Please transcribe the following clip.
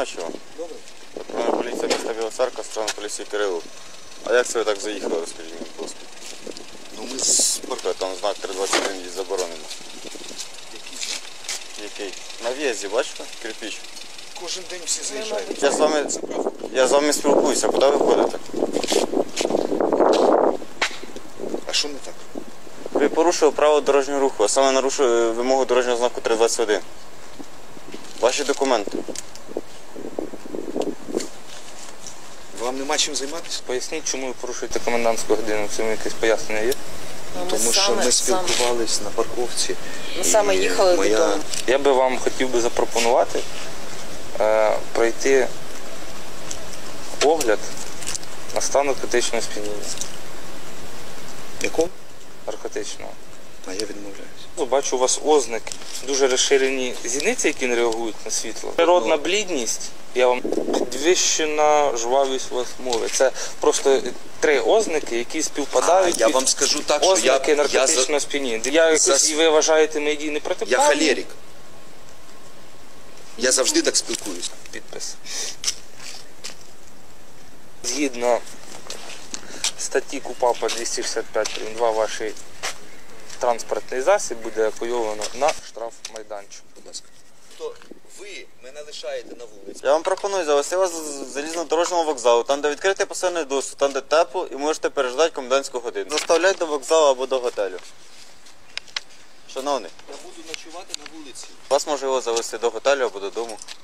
ночі вам. Добре. Патрульна поліція міста Біла Церква, сторона поліції Кирилов. А як це ви так заїхали, розкажіть мені, будь ласка? Ну ми з Там знак 321 є заборонено. Який знак? Який? На в'їзді, бачите? Кирпіч. Кожен день всі заїжджають. Я з вами спілкуюся, куди ви ходите? А що не так? Ви порушили право дорожнього руху, а саме нарушили вимогу дорожнього знаку 321. Ваші документи. Вам нема чим займатися? Поясніть, чому ви порушуєте комендантську годину? В цьому якесь пояснення є? Тому що ми спілкувались на парковці. Ми саме їхали додому. Я би вам хотів би запропонувати пройти огляд на стан наркотичного сп'яніння. Якого? Наркотичного. А я відмовляюсь. Бачу у вас ознаки, дуже розширені зіниці, які не реагують на світло. Природна блідність, я вам підвищена жвавість у вас мови. Це просто три ознаки, які співпадають. Я вам скажу так, що ознаки наркотичного сп'яніння. І ви вважаєте мої дії я непротиправні? холерик. Я завжди так спілкуюсь. Підпис. Згідно статті КУпАПа 265-2 ваш транспортний засіб буде апойовано на штрафмайданчик. Будь ласка. То ви мене лишаєте на вулиці. Я вам пропоную завести вас з залізнодорожнього вокзалу, там де відкритий посильний доступ, там де тепло і можете переждати комендантську годину. Заставляйте до вокзалу або до готелю. Шановний, Я буду ночувати на вулиці. вас можливо завести до готелю або додому.